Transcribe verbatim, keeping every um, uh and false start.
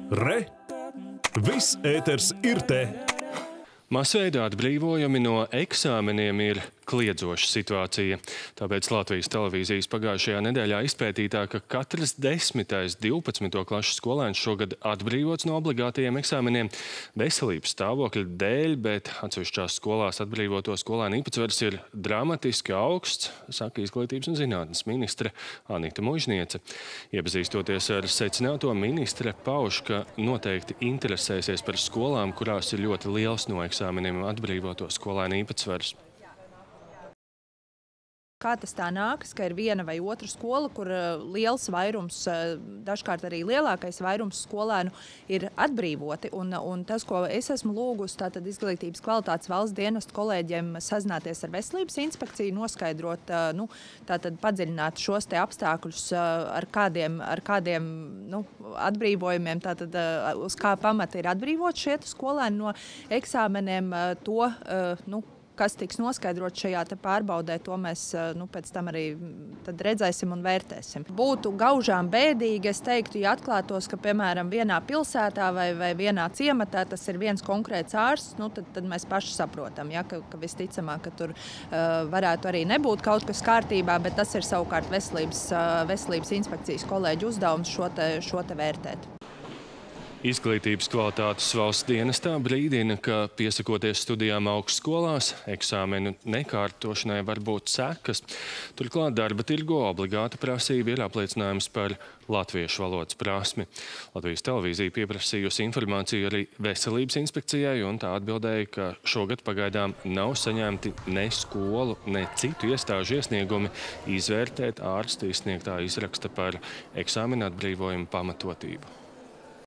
Re! Viss ēters ir te! Masveidā atbrīvojumi no eksāmeniem ir kliedzoša situācija. Tāpēc Latvijas televīzijas pagājušajā nedēļā izpētītā, ka katrs desmitais divpadsmito klašu skolēns šogad atbrīvots no obligātajiem eksāmeniem veselības stāvokļa dēļ, bet atsevišķās skolās atbrīvoto skolēnu īpatsvars ir dramatiski augsts, saka Izglītības un zinātnes ministre Anita Muižniece. Iepazīstoties ar secināto, ministre pauž, ka noteikti interesēsies par skolām, kurās ir ļoti liels no eksāmeniem atbrīvoto skolēnu īpatsvars. Kā tas tā nākas, ka ir viena vai otra skola, kur liels vairums, dažkārt arī lielākais vairums skolēnu ir atbrīvoti. Un, un tas, ko es esmu lūgusi, tātad Izglītības kvalitātes valsts dienestu kolēģiem sazināties ar veselības inspekciju, noskaidrot, nu, tātad padziļināt šos te apstākļus, ar kādiem, ar kādiem nu, atbrīvojumiem, tātad uz kā pamata ir atbrīvot šie skolēni no eksāmeniem, to, nu, kas tiks noskaidrot šajā te pārbaudē, to mēs nu, pēc tam arī tad redzēsim un vērtēsim. Būtu gaužām bēdīgi, es teiktu, ja atklātos, ka, piemēram, vienā pilsētā vai, vai vienā ciematā tas ir viens konkrēts ārsts, nu, tad, tad mēs paši saprotam, ja, ka, ka visticamāk, ka tur uh, varētu arī nebūt kaut kas kārtībā, bet tas ir savukārt veselības, uh, veselības inspekcijas kolēģu uzdevums šo te, šo te vērtēt. Izglītības kvalitātes valsts dienestā brīdina, ka piesakoties studijām augstskolās, eksāmenu nekārtošanai var būt sekas. Turklāt darba tirgo obligāta prasība ir apliecinājums par latviešu valodas prasmi. Latvijas televīzija pieprasījusi informāciju arī veselības inspekcijai, un tā atbildēja, ka šogad pagaidām nav saņemti ne skolu, ne citu iestāžu iesniegumi izvērtēt ārsta izsniegtā izraksta par eksāmenu atbrīvojumu pamatotību.